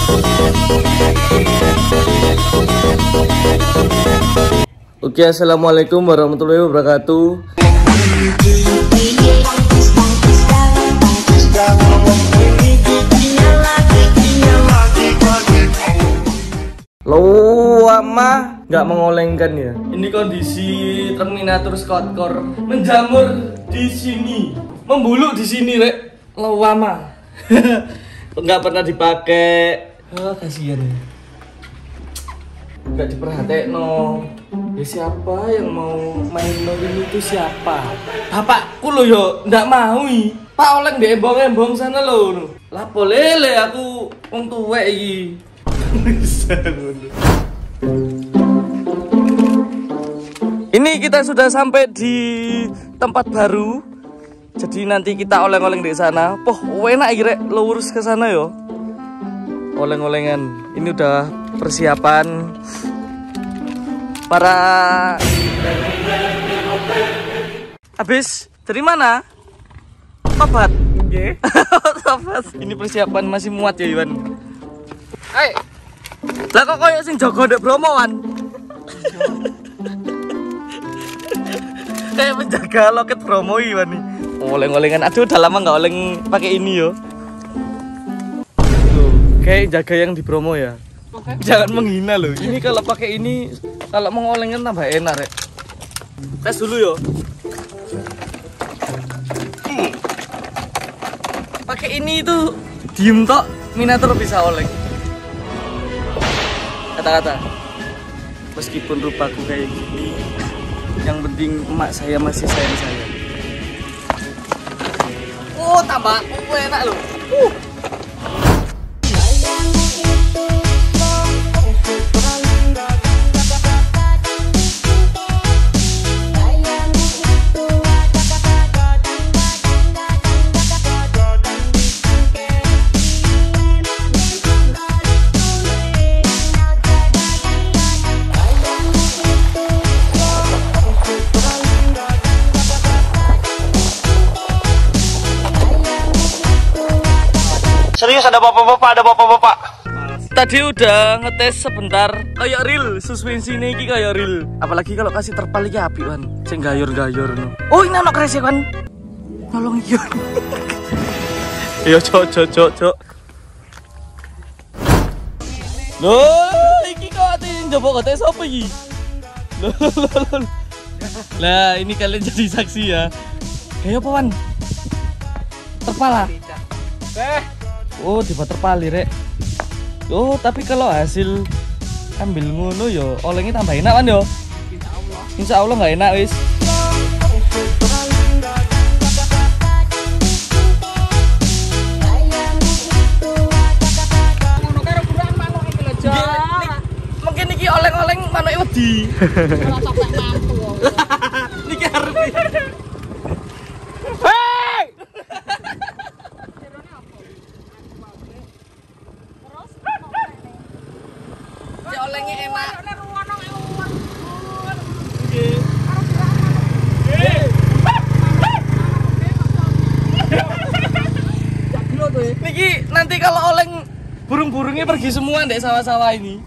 Oke, assalamualaikum warahmatullahi wabarakatuh. Lama nggak mengolengkan ya. Ini kondisi Terminator Scott Core menjamur di sini, membulu di sini, rek. Lama nggak pernah dipakai. Kasihan ya. Nggak diperhatiin no. Ya siapa yang mau main ini itu siapa? Bapakku lo yo ndak mau i. Pak oleng di embong-embong sana lo. Lapo lele aku wong tuwek iki. Ini kita sudah sampai di tempat baru. Jadi nanti kita oleng-oleng di sana. Poh, enak iki rek, lurus ke sana yo. Oleng-olengan. Ini udah persiapan para habis dari mana? Tobat. Nggih. Tobat. Ini persiapan masih muat ya, Iwan. Hai. Lah kok koyo sing jaga ndek Bromo wan. Kayak menjaga loket Bromo Iwan nih. Oleng-olengan. Aduh, udah lama nggak oleng pakai ini yo. Tuh, kayak jaga yang di Bromo ya. Jangan menghina loh. Ini kalau pakai ini, kalau mau olengkan tambah enak, rek. Tes dulu yo. Pakai ini itu diem tok, Minator bisa oleng. Kata-kata. Meskipun rupaku kayak gini, yang penting emak saya masih sayang saya. Oh, tambah enak loh. Serius ada bapak-bapak. Tadi udah ngetes sebentar, kayak real, suspensi ini kayak real. Apalagi kalau kasih terpal iki apik kan, sing gayur-gayur no. Oh, ini anak kresek kan. Nolong iya. Yo cok. Loh, iki kok ati njupuk kote sapa iki? Loh. Lah, ini kalian jadi saksi ya. Kayak apa, Wan? Terpal lah. Oh, tiba terpali, rek. Oh, tapi kalau hasil ambil ngono yo, olengnya tambah enak kan yo. Insya Allah nggak enak wis. Mungkin iki oleng-oleng manuke wedi. Niki arep. Olengnya enak. Niki nanti kalau oleng burung-burungnya pergi semua ndek sawah-sawah ini.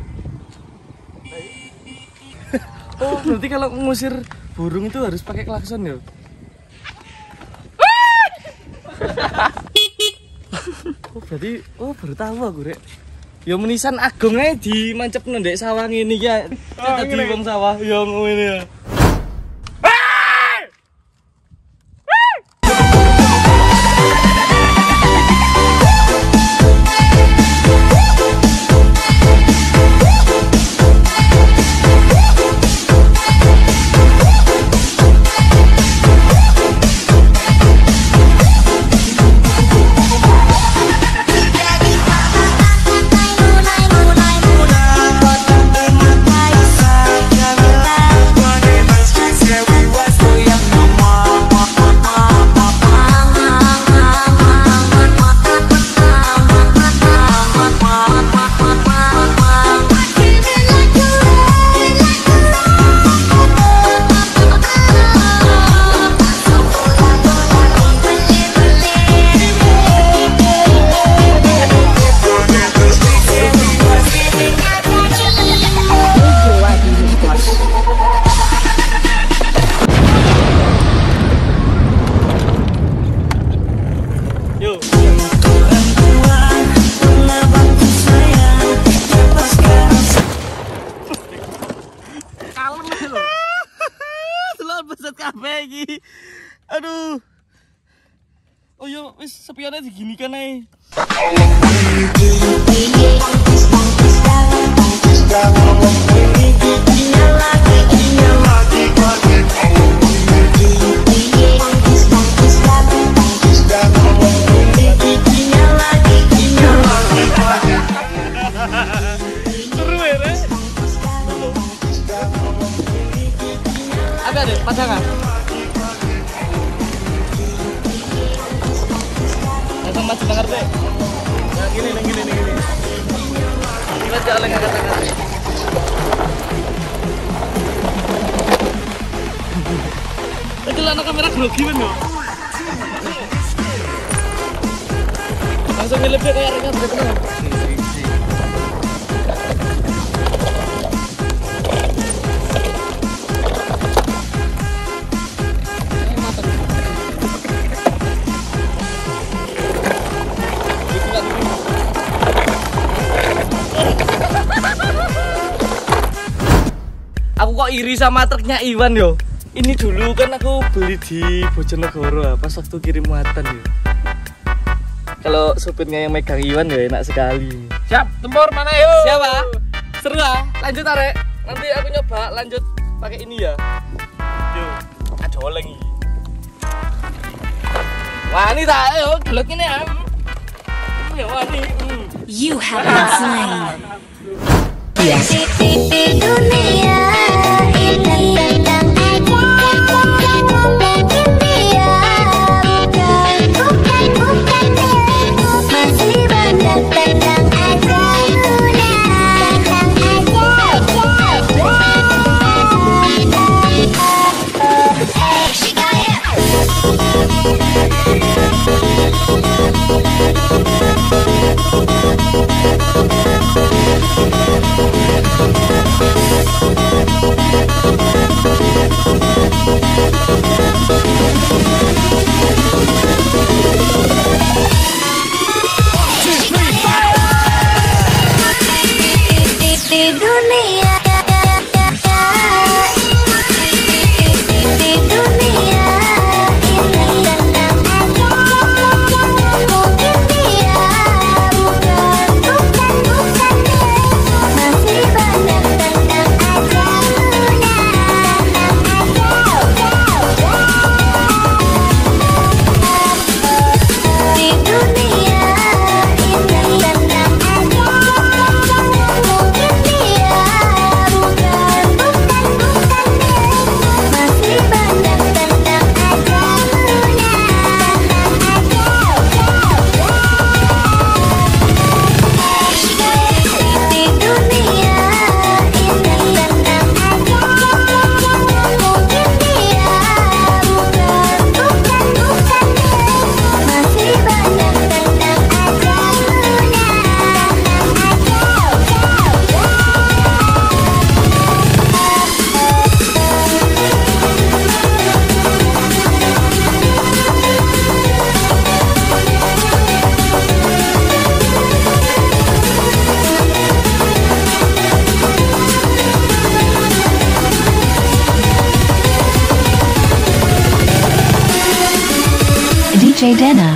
Oh, berarti kalau ngusir burung itu harus pakai klakson ya? Oh, berarti baru tahu aku, rek. Ya menisan agung ae di mancep ndek sawah ngene ya. Dadi wong sawah ya ngene ya. wis spionnya diginikan ae. Seru ya, Re? Ada deh, pasangan. Langsung maju dengar deh. Nah, gini. Kita jalan ke kata-kata. Itu anak kamera grogi kan yo. Langsung ngelipnya kayak rekan bener. Aku kok iri sama truknya Iwan yo. Ini dulu kan aku beli di Bojonegoro pas waktu kirim muatan yo. Kalau supirnya yang megang Iwan ya enak sekali. Siap, tempur mana yuk? Siapa? Seru ah. Lanjut Arek. Nanti aku nyoba lanjut pakai ini ya. Yuk, aja lagi. Wani ta, ayo gelek ini ya. Ya wani. You have been slain. Yes. Dunia ini tentang bukan milikmu, masih banyak tentang DJ Dena.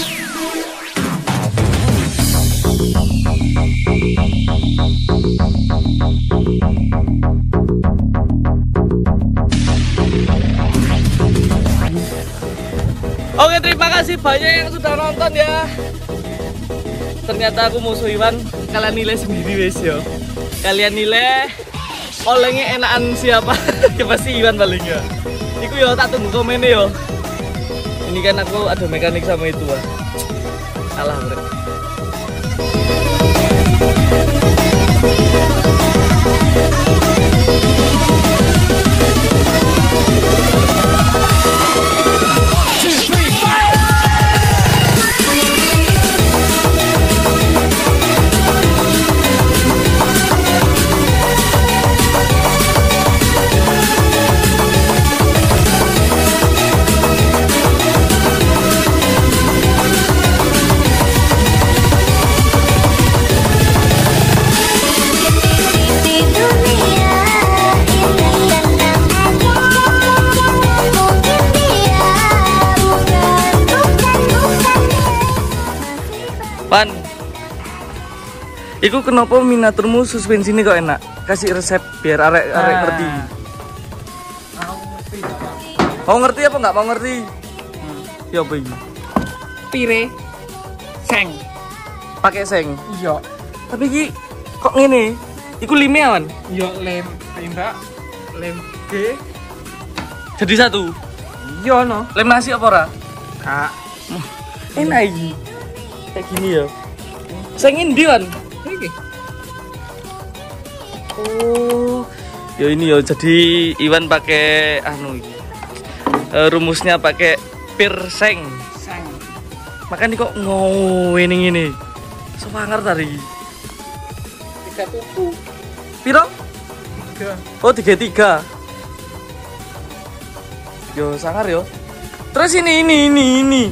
Oke, terima kasih banyak yang sudah nonton ya. Ternyata aku musuh Iwan. Kalian nilai sendiri wes yo. Kalian nilai olengnya enakan siapa? Ya pasti Iwan paling ya. Iku yo tak tunggu komennya yo. Ini kan aku ada mekanik sama itu ah. Kalah bro. Pan. Iku kenapa miniaturmu suspensi ini kok enak? Kasih resep biar arek ngerti. Mau ngerti apa nggak mau ngerti? Ya apa ini? Pire seng. Pakai seng. Iya. Tapi iki kok ngene? Iku lime awan. Iya lem tembak lem G. Jadi satu. Iya no. Lem nasi apa ora? Kak. Enak iki. Kayak gini ya. Seng endi wan? Iki. Oh. Ya ini ya jadi Iwan pakai anu iki. Rumusnya pakai pirseng. Seng. Makanya kok ngene ngene. Semangar tadi. 3 tuku. Piro? 3. Oh 33. Yo sangar yo. Terus ini.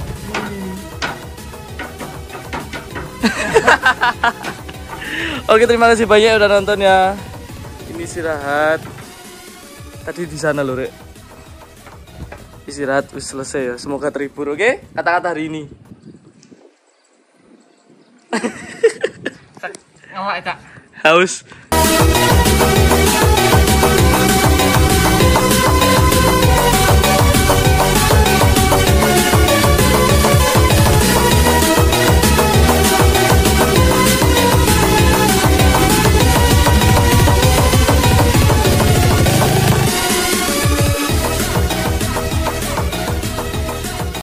Oke, terima kasih banyak udah nonton ya. Ini istirahat. Tadi di sana loh, Rek. Istirahat wis selesai ya. Semoga terhibur, oke? Kata-kata hari ini. Ngawak tak. Haus.